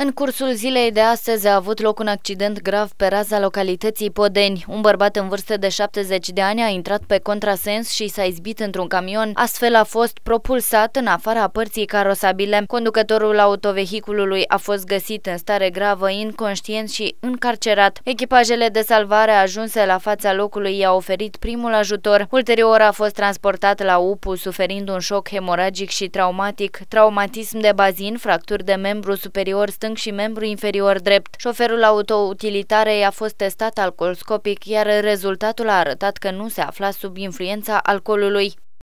În cursul zilei de astăzi a avut loc un accident grav pe raza localității Podeni. Un bărbat în vârstă de 70 de ani a intrat pe contrasens și s-a izbit într-un camion, astfel a fost propulsat în afara părții carosabile. Conducătorul autovehiculului a fost găsit în stare gravă, inconștient și încarcerat. Echipajele de salvare ajunse la fața locului i-au oferit primul ajutor. Ulterior a fost transportat la UPU, suferind un șoc hemoragic și traumatic, traumatism de bazin, fracturi de membru superior stâng și membru inferior drept. Șoferul autoutilitarei a fost testat alcoolscopic, iar rezultatul a arătat că nu se afla sub influența alcoolului.